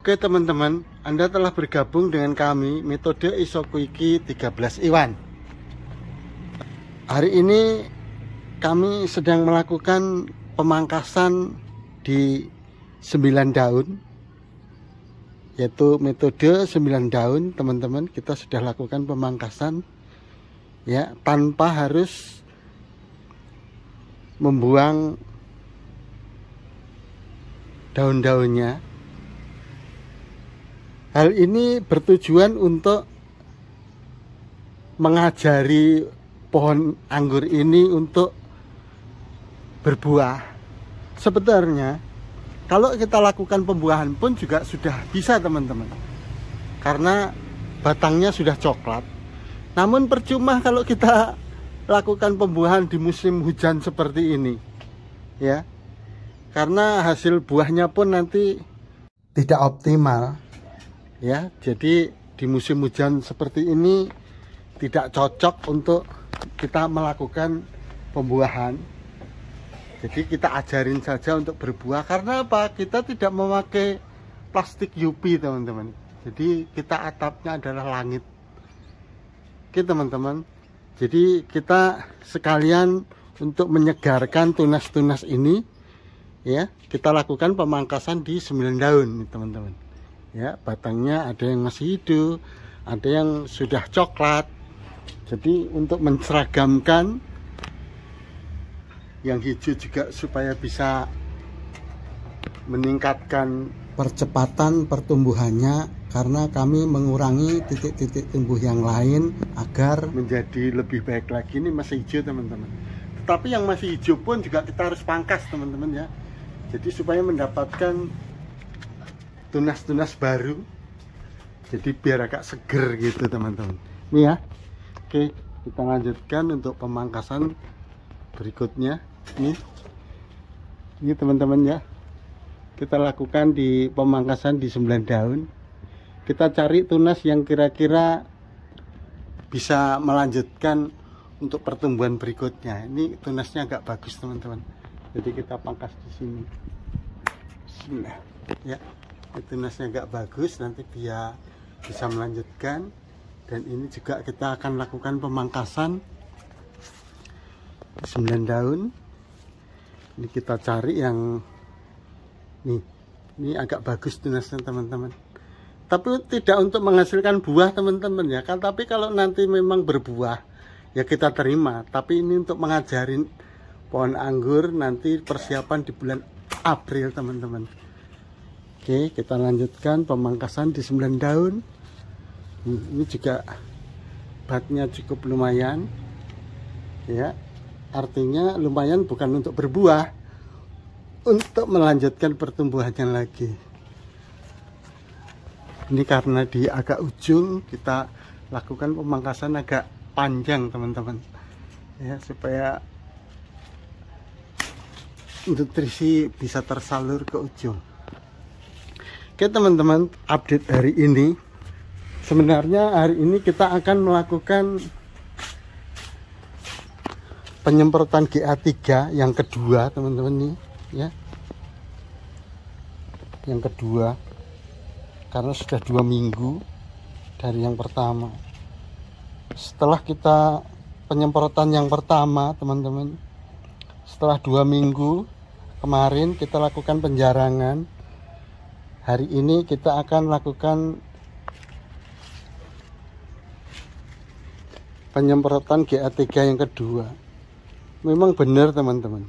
Oke teman-teman, Anda telah bergabung dengan kami metode Isokuiki 13 Iwan. Hari ini kami sedang melakukan pemangkasan di 9 daun, yaitu metode 9 daun teman-teman. Kita sudah lakukan pemangkasan ya, tanpa harus membuang daun-daunnya. Hal ini bertujuan untuk mengajari pohon anggur ini untuk berbuah. Sebenarnya kalau kita lakukan pembuahan pun juga sudah bisa teman-teman, karena batangnya sudah coklat. Namun percuma kalau kita lakukan pembuahan di musim hujan seperti ini ya, karena hasil buahnya pun nanti tidak optimal ya. Jadi di musim hujan seperti ini tidak cocok untuk kita melakukan pembuahan. Jadi kita ajarin saja untuk berbuah. Karena apa? Kita tidak memakai plastik UV teman-teman. Jadi kita atapnya adalah langit. Oke teman-teman, jadi kita sekalian untuk menyegarkan tunas-tunas ini ya, kita lakukan pemangkasan di 9 daun teman-teman ya. Batangnya ada yang masih hidup, ada yang sudah coklat. Jadi untuk menseragamkan yang hijau juga supaya bisa meningkatkan percepatan pertumbuhannya, karena kami mengurangi titik-titik tumbuh yang lain agar menjadi lebih baik lagi. Ini masih hijau teman-teman, tetapi yang masih hijau pun juga kita harus pangkas teman-teman ya. Jadi supaya mendapatkan tunas-tunas baru, jadi biar agak seger gitu teman-teman. Ini ya. Oke, kita lanjutkan untuk pemangkasan berikutnya. Ini teman-teman ya, kita lakukan di pemangkasan di 9 daun. Kita cari tunas yang kira-kira bisa melanjutkan untuk pertumbuhan berikutnya. Ini tunasnya agak bagus teman-teman, jadi kita pangkas di sini. Bismillah ya. Ini tunasnya agak bagus, nanti dia bisa melanjutkan. Dan ini juga kita akan lakukan pemangkasan 9 daun. Ini kita cari yang ini agak bagus tunasnya teman-teman, tapi tidak untuk menghasilkan buah teman-teman ya kan. Tapi kalau nanti memang berbuah ya kita terima, tapi ini untuk mengajarin pohon anggur nanti persiapan di bulan April teman-teman. Oke, kita lanjutkan pemangkasan di 9 daun. Ini juga batnya cukup lumayan ya, artinya lumayan bukan untuk berbuah, untuk melanjutkan pertumbuhannya lagi. Ini karena di agak ujung, kita lakukan pemangkasan agak panjang teman-teman ya, supaya nutrisi bisa tersalur ke ujung. Oke teman-teman, update hari ini. Sebenarnya hari ini kita akan melakukan penyemprotan GA3 yang kedua teman-teman nih ya, yang kedua, karena sudah 2 minggu dari yang pertama. Setelah kita penyemprotan yang pertama teman-teman, setelah 2 minggu kemarin kita lakukan penjarangan. Hari ini kita akan lakukan penyemprotan GA3 yang kedua. Memang benar teman-teman,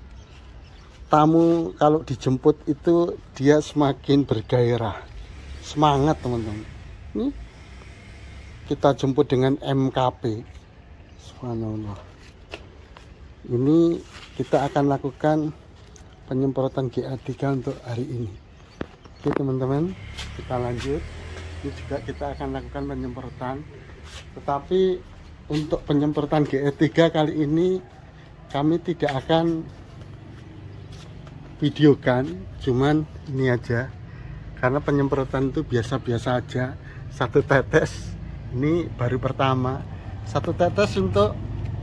tamu kalau dijemput itu dia semakin bergairah, semangat teman-teman. Ini kita jemput dengan MKP, subhanallah. Ini kita akan lakukan penyemprotan GA3 untuk hari ini. Oke teman-teman, kita lanjut. Ini juga kita akan lakukan penyemprotan, tetapi untuk penyemprotan GA3 kali ini kami tidak akan videokan, cuman ini aja, karena penyemprotan itu biasa-biasa aja. 1 tetes, ini baru pertama. 1 tetes untuk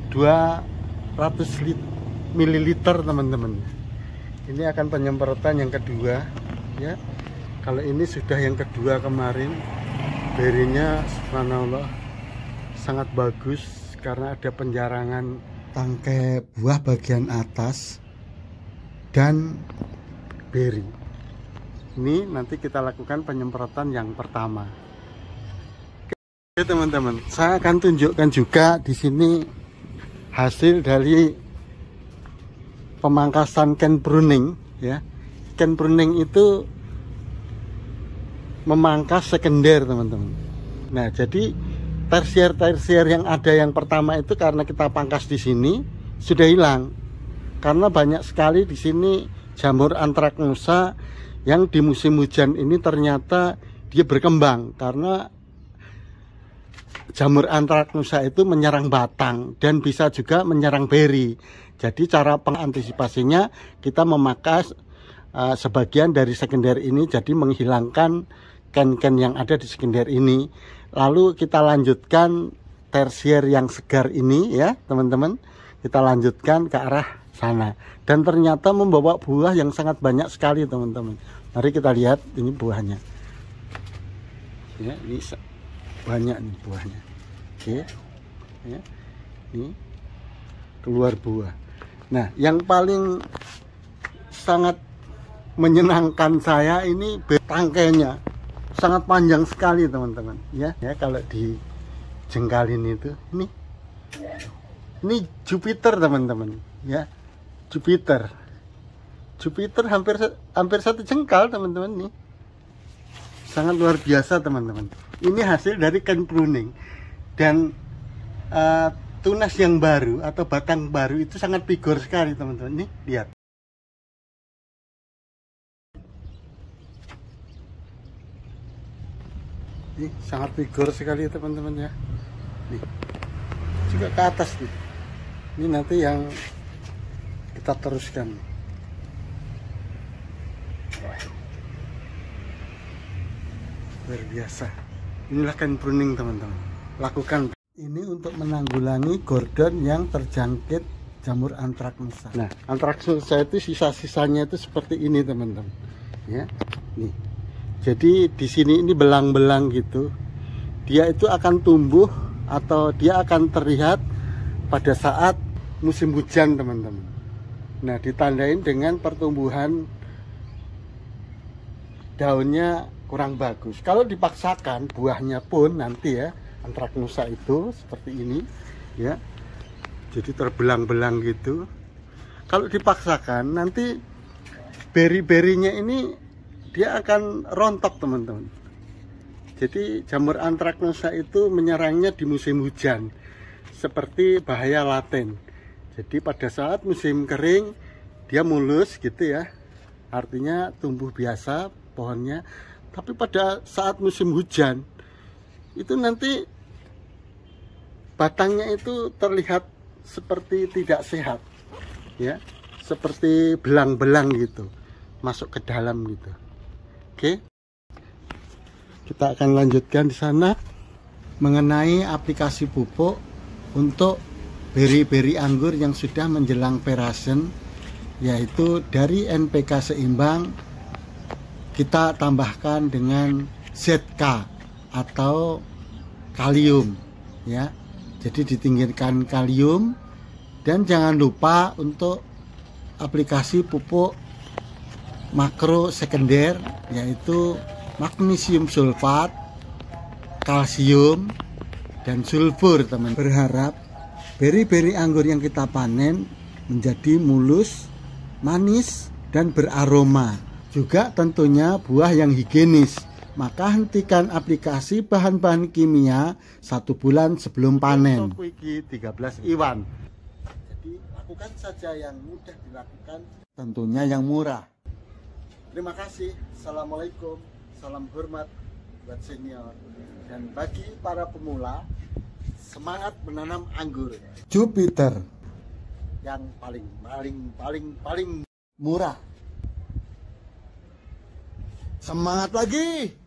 200 ml teman-teman. Ini akan penyemprotan yang kedua ya. Kalau ini sudah yang kedua kemarin, berinya subhanallah sangat bagus karena ada penjarangan tangkai buah bagian atas dan beri. Ini nanti kita lakukan penyemprotan yang pertama. Oke teman-teman, saya akan tunjukkan juga di sini hasil dari pemangkasan can pruning ya. Can pruning itu memangkas sekunder teman-teman. Nah, jadi tersier yang ada yang pertama itu karena kita pangkas di sini sudah hilang. Karena banyak sekali di sini jamur antraknosa yang di musim hujan ini ternyata dia berkembang karena jamur antraknosa itu menyerang batang dan bisa juga menyerang beri. Jadi cara pengantisipasinya kita memangkas sebagian dari sekunder ini, jadi menghilangkan ken-ken yang ada di sekunder ini. Lalu kita lanjutkan tersier yang segar ini ya teman-teman, kita lanjutkan ke arah sana dan ternyata membawa buah yang sangat banyak sekali teman-teman. Mari kita lihat ini buahnya ya, ini banyak nih buahnya. Oke ya, ini keluar buah. Nah, yang paling sangat menyenangkan saya ini tangkainya sangat panjang sekali teman-teman ya. Kalau dijengkalin itu ini Jupiter teman-teman ya, Jupiter hampir satu jengkal teman-teman. Nih sangat luar biasa teman-teman. Ini hasil dari can pruning dan tunas yang baru atau batang baru itu sangat vigor sekali teman-teman. Nih lihat. Ini sangat vigor sekali teman-teman ya. Nih juga ke atas nih. Ini nanti yang kita teruskan. Luar biasa. Inilah can pruning teman-teman. Lakukan ini untuk menanggulangi gordon yang terjangkit jamur antraknosa. Nah, antraknosa itu sisa-sisanya itu seperti ini teman-teman. Ya, nih. Jadi di sini ini belang-belang gitu. Dia itu akan tumbuh atau dia akan terlihat pada saat musim hujan teman-teman. Nah, ditandain dengan pertumbuhan daunnya kurang bagus. Kalau dipaksakan buahnya pun nanti ya, antraknosa itu seperti ini ya. Jadi terbelang-belang gitu. Kalau dipaksakan nanti beri-berinya ini dia akan rontok teman-teman. Jadi jamur antraknosa itu menyerangnya di musim hujan seperti bahaya laten. Jadi pada saat musim kering dia mulus gitu ya, artinya tumbuh biasa pohonnya. Tapi pada saat musim hujan itu nanti batangnya itu terlihat seperti tidak sehat ya, seperti belang-belang gitu masuk ke dalam gitu. Oke, kita akan lanjutkan di sana mengenai aplikasi pupuk untuk beri-beri anggur yang sudah menjelang perasen, yaitu dari NPK seimbang kita tambahkan dengan ZK atau kalium ya. Jadi ditinggikan kalium dan jangan lupa untuk aplikasi pupuk makro sekunder yaitu magnesium sulfat, kalsium dan sulfur teman. Berharap beri-beri anggur yang kita panen menjadi mulus, manis dan beraroma. Juga tentunya buah yang higienis. Maka hentikan aplikasi bahan-bahan kimia 1 bulan sebelum panen. 13 Iwan. Jadi lakukan saja yang mudah dilakukan, tentunya yang murah. Terima kasih. Assalamualaikum. Salam hormat buat senior. Dan bagi para pemula, semangat menanam anggur. Jupiter yang paling murah. Semangat lagi.